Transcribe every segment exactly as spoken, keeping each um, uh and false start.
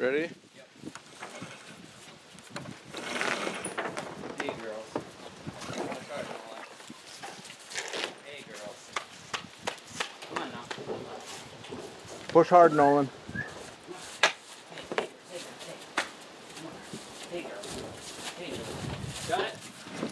Ready? Yep. Hey girls. Hey girls. Come on now. Push hard, Nolan. Hey, hey, hey, hey. Come on. Hey girls. Hey girls. Got it?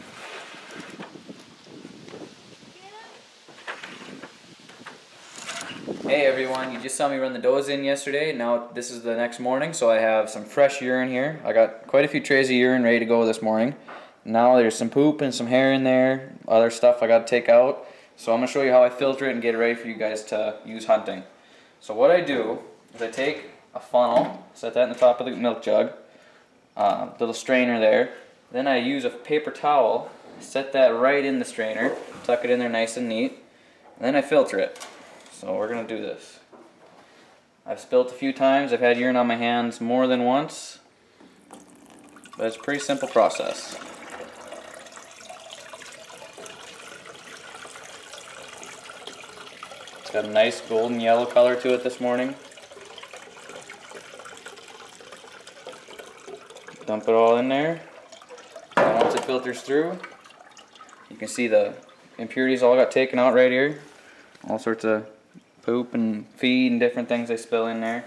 Hey everyone, you just saw me run the does in yesterday. Now this is the next morning, so I have some fresh urine here. I got quite a few trays of urine ready to go this morning. Now there's some poop and some hair in there, other stuff I got to take out. So I'm going to show you how I filter it and get it ready for you guys to use hunting. So what I do is I take a funnel, set that in the top of the milk jug, uh, little strainer there. Then I use a paper towel, set that right in the strainer, tuck it in there nice and neat, and then I filter it. So we're going to do this. I've spilt a few times. I've had urine on my hands more than once. But it's a pretty simple process. It's got a nice golden yellow color to it this morning. Dump it all in there. And once it filters through, you can see the impurities all got taken out right here. All sorts of poop and feed and different things they spill in there.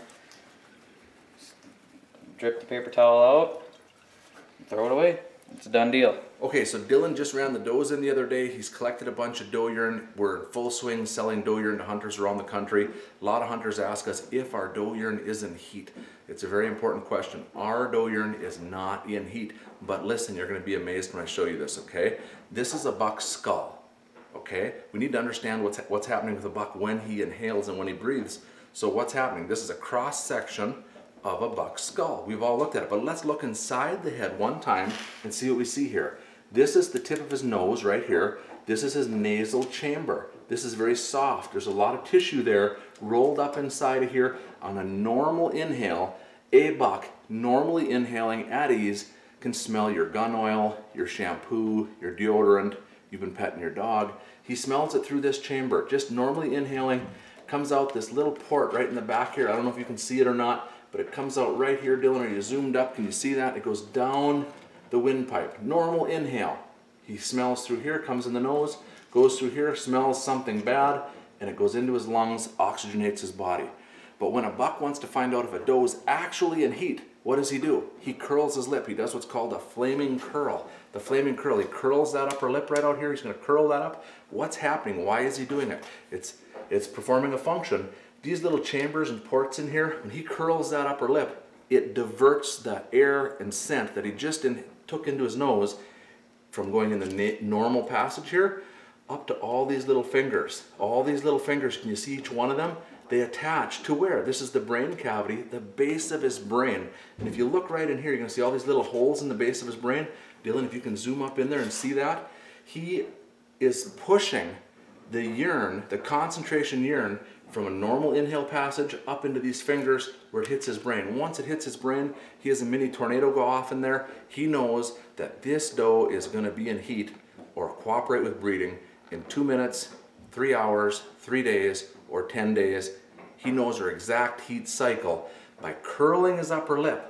Drip the paper towel out, throw it away. It's a done deal. Okay, so Dylan just ran the does in the other day. He's collected a bunch of doe urine. We're in full swing selling doe urine to hunters around the country. A lot of hunters ask us if our doe urine is in heat. It's a very important question. Our doe urine is not in heat, but listen, you're going to be amazed when I show you this, okay? This is a buck's skull. Okay, we need to understand what's what's happening with a buck when he inhales and when he breathes. So what's happening? This is a cross section of a buck's skull. We've all looked at it, but let's look inside the head one time and see what we see here. This is the tip of his nose right here. This is his nasal chamber. This is very soft. There's a lot of tissue there rolled up inside of here. On a normal inhale, a buck normally inhaling at ease can smell your gun oil, your shampoo, your deodorant. You've been petting your dog. He smells it through this chamber. Just normally inhaling, comes out this little port right in the back here. I don't know if you can see it or not, but it comes out right here. Dylan, are you zoomed up? Can you see that? It goes down the windpipe. Normal inhale. He smells through here, comes in the nose, goes through here, smells something bad, and it goes into his lungs, oxygenates his body. But when a buck wants to find out if a doe is actually in heat, what does he do? He curls his lip. He does what's called a flaming curl. The flaming curl, he curls that upper lip right out here. He's going to curl that up. What's happening? Why is he doing it? It's, it's performing a function. These little chambers and ports in here, when he curls that upper lip, it diverts the air and scent that he just in, took into his nose from going in the normal passage here up to all these little fingers. All these little fingers, can you see each one of them? They attach to where? This is the brain cavity, the base of his brain. And if you look right in here, you're going to see all these little holes in the base of his brain. Dylan, if you can zoom up in there and see that, he is pushing the urine, the concentration urine, from a normal inhale passage up into these fingers where it hits his brain. Once it hits his brain, he has a mini tornado go off in there. He knows that this doe is going to be in heat or cooperate with breeding in two minutes, three hours, three days, or ten days. He knows her exact heat cycle by curling his upper lip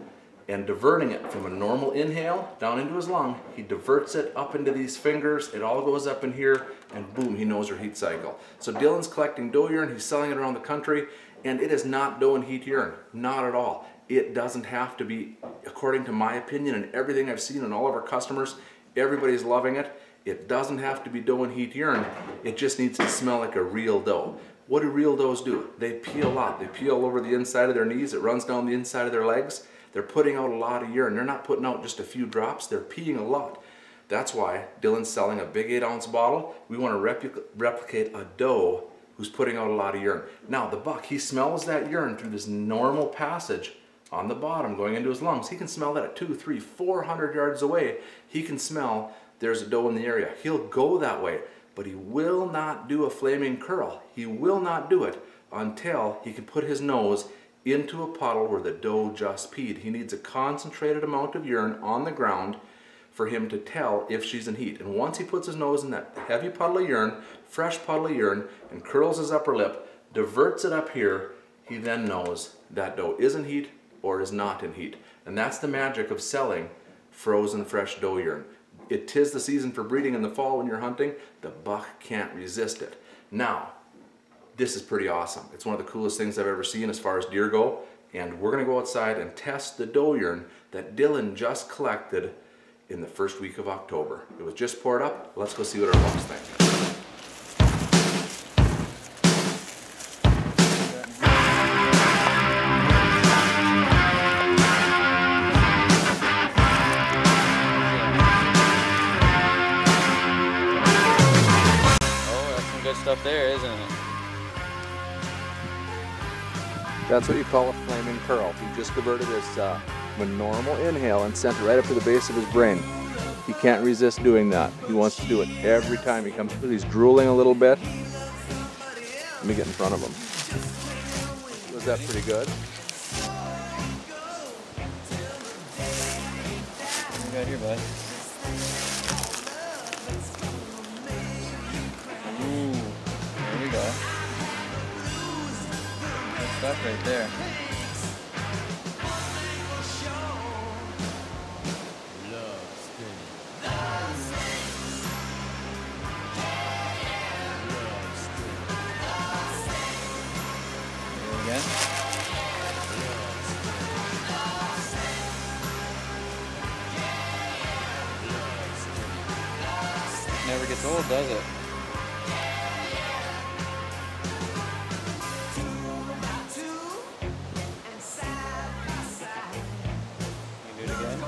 and diverting it from a normal inhale down into his lung. He diverts it up into these fingers. It all goes up in here, and boom, he knows her heat cycle. So Dylan's collecting doe urine. He's selling it around the country, and it is not doe and heat urine. Not at all. It doesn't have to be, according to my opinion and everything I've seen and all of our customers, everybody's loving it. It doesn't have to be doe and heat urine. It just needs to smell like a real doe. What do real does do? They pee a lot. They pee all over the inside of their knees. It runs down the inside of their legs. They're putting out a lot of urine. They're not putting out just a few drops. They're peeing a lot. That's why Dylan's selling a big eight ounce bottle. We want to repl replicate a doe who's putting out a lot of urine. Now the buck, he smells that urine through this normal passage on the bottom going into his lungs. He can smell that at two, three, four hundred yards away. He can smell there's a doe in the area. He'll go that way, but he will not do a flaming curl. He will not do it until he can put his nose into a puddle where the doe just peed. He needs a concentrated amount of urine on the ground for him to tell if she's in heat. And once he puts his nose in that heavy puddle of urine, fresh puddle of urine, and curls his upper lip, diverts it up here, he then knows that doe is in heat or is not in heat. And that's the magic of selling frozen fresh doe urine. It tis the season for breeding in the fall when you're hunting. The buck can't resist it. Now, this is pretty awesome. It's one of the coolest things I've ever seen as far as deer go. And we're gonna go outside and test the doe urine that Dylan just collected in the first week of October. It was just poured up. Let's go see what our bucks think. Oh, that's some good stuff there, isn't it? That's what you call a flaming curl. He just diverted his uh, normal inhale and sent it right up to the base of his brain. He can't resist doing that. He wants to do it every time he comes through. He's drooling a little bit. Let me get in front of him. Was that pretty good? What you got here, bud? Ooh, there we go. Good stuff right there. Again. Never gets old, does it? You do it again.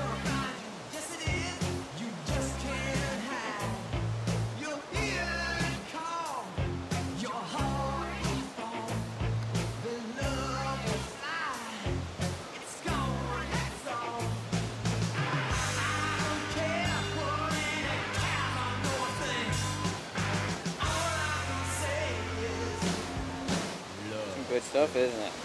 Good stuff, isn't it?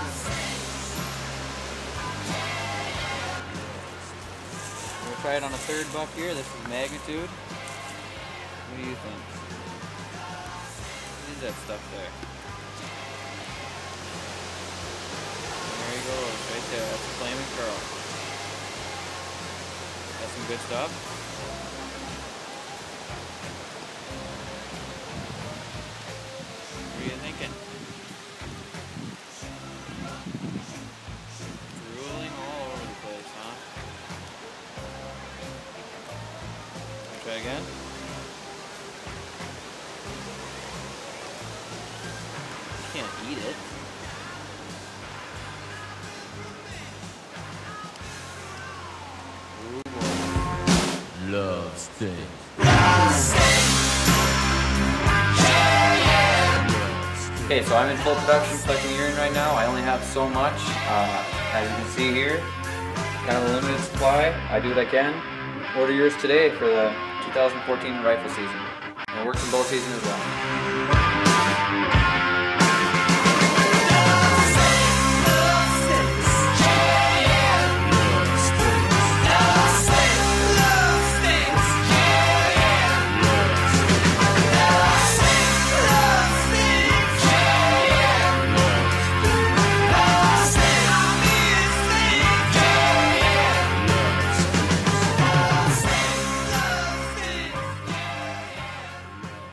We'll try it on a third buck here. This is magnitude. What do you think? What is that stuff there? There he goes, right there. That's a flaming curl. That's some good stuff. What are you thinking? Try again. You can't eat it. Ooh, boy. Love steak. Okay, so I'm in full production collecting urine right now. I only have so much. Uh, as you can see here, kind of a limited supply. I do what I can. Order yours today for the two thousand fourteen rifle season. And it works in bow season as well.